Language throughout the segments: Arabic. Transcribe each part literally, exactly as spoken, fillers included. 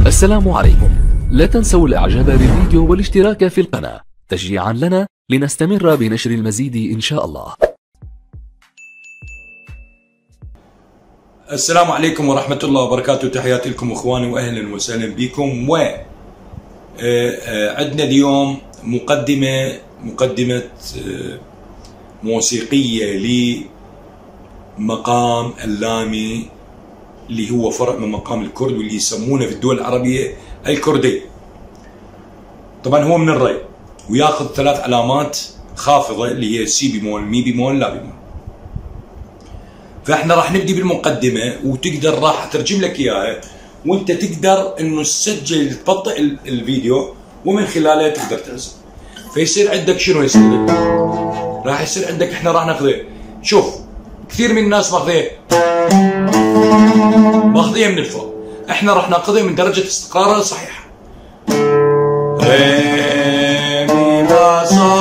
السلام عليكم. لا تنسوا الاعجاب بالفيديو والاشتراك في القناة تشجيعا لنا لنستمر بنشر المزيد ان شاء الله. السلام عليكم ورحمة الله وبركاته. تحياتي لكم اخواني واهلا وسهلا بكم. و عندنا اليوم مقدمة مقدمة موسيقية لمقام اللامي اللي هو فرع من مقام الكرد واللي يسمونه في الدول العربية الكردي. طبعا هو من الري وياخذ ثلاث علامات خافضة اللي هي سي بيمول، مي بيمول، لا بيمول. فاحنا راح نبدي بالمقدمة وتقدر راح اترجم لك اياها وانت تقدر انه تسجل تبطئ الفيديو ومن خلاله تقدر تعزف. فيصير عندك شنو يصير؟ راح يصير عندك احنا راح ناخذه. شوف كثير من الناس ماخذيه ماخذيه من الفوق، احنا راح ناخذها من درجة استقرارها صحيحة. ري مي فا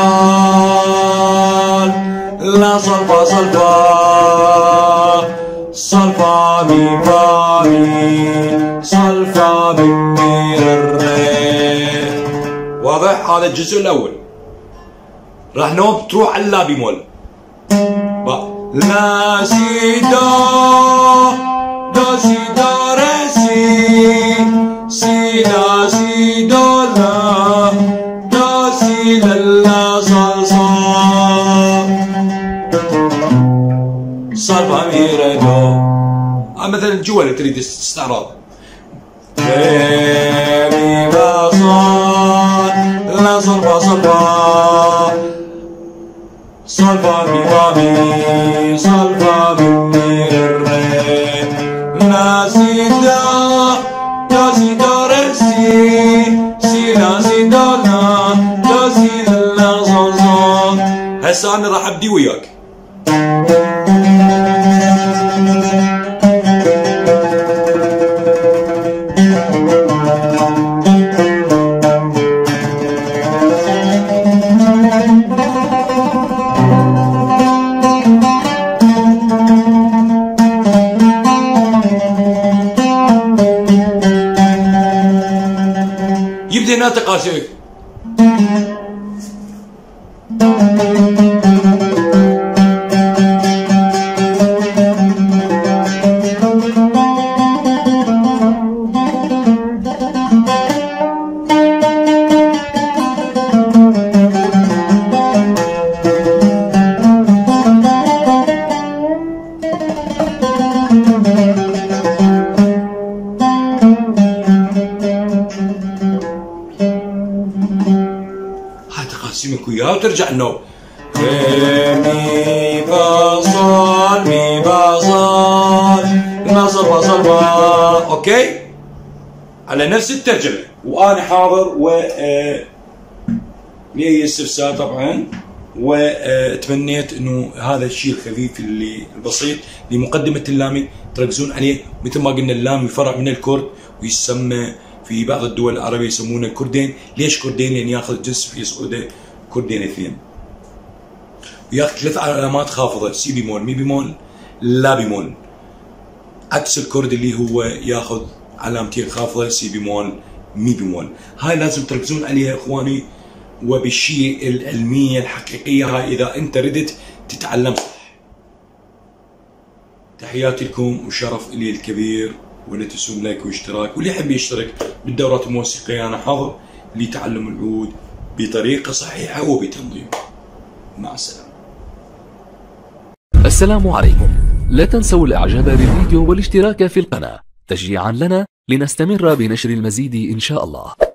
صال لا صل فا صل فا صل فا مي فا مي صل فا مي ري. واضح؟ هذا الجزء الأول. راح نوب تروح على اللا بيمول. لا سي دو دو سي دو ري سي سي لا سي دو لا دو سي لا لا صل صل صل فا مي ري دو. مثلا الجوال تريد استعراض. ري مي فا صل لا صل فا صل فا صل فا مي فا مي صل فا مي ري لا سي دو دو سي دو ري سي سي لا سي دو لا دو سي لا لا صل صل. هسه انا راح ابدي وياك. يبدأ ناطق قاسيك. تقسمك وياه وترجع النوم. ري مي فا صل مي فا صل لا صل فا صل فا. اوكي على نفس الترجمة وانا حاضر و لي استفسار طبعا وتمنيت انه هذا الشيء الخفيف اللي البسيط لمقدمة اللامي تركزون عليه. مثل ما قلنا اللامي فرع من الكرد ويسمى في بعض الدول العربية يسمونه كردين. ليش كردين؟ لأن ياخذ جنس في صعوده كردين اثنين وياخذ ثلاث علامات خافضة سي بيمول، مي بيمول، لا بيمول، عكس الكرد اللي هو ياخذ علامتين خافضة سي بيمول، مي بيمول. هاي لازم تركزون عليها اخواني وبالشيء العلمية الحقيقية. هاي إذا أنت ردت تتعلم صح. تحياتي لكم وشرف إلي الكبير. ولا تنسون لايك واشتراك، واللي يحب يشترك بالدورات الموسيقية أنا حاضر لتعلم العود بطريقة صحيحة وبتنظيم. مع السلامة. السلام عليكم. لا تنسوا الاعجاب بالفيديو والاشتراك في القناة تشجيعا لنا لنستمر بنشر المزيد ان شاء الله.